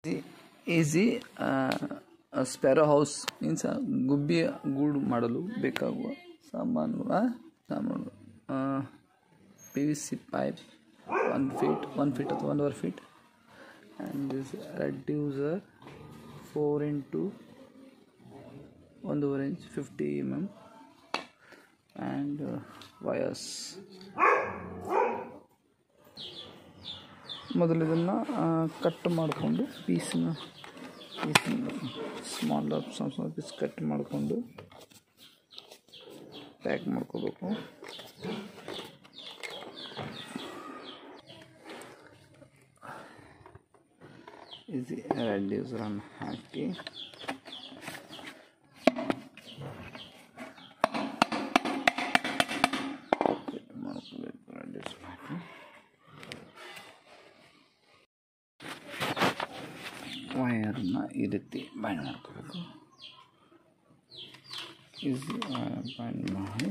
Easy sparrow house means ಗುಬ್ಬಿಯ ಗೂಡು ಮಾಡಲು ಬೇಕಾಗುವ ಸಾಮಾನುಗಳು PVC pipe 1 feet ಅಥವಾ 1.5 feet and this reducer 4 into 1.5 inch 50 mm and wires. ಮೊದಲು ಇದನ್ನು ಕಟ್ ಮಾಡಿಕೊಂಡು ಪೀಸನ್ನ ಸ್ಮಾಲ್ ಪೀಸ್ ಕಟ್ ಮಾಡಿಕೊಂಡು ಪ್ಯಾಕ್ ಮಾಡ್ಕೋಬೇಕು. ಇದು ರೆಡ್ಯೂಸರನ್ನು ಹಾಕಿ ಮಾಡ್ಕೋಬೇಕು. ರೆಡ್ಯೂಸರ್ ಹಾಕಿ ವಯರ್ನ ಈ ರೀತಿ ಬೈಂಡ್ ಮಾಡ್ಕೋಬೇಕು. ಈಸಿ ಬೈಂಡ್ ಮಾಡಿ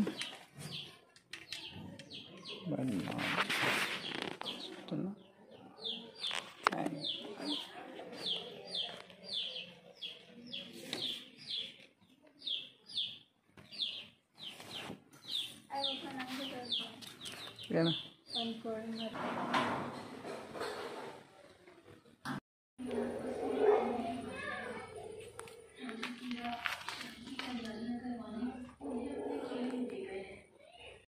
ಏನು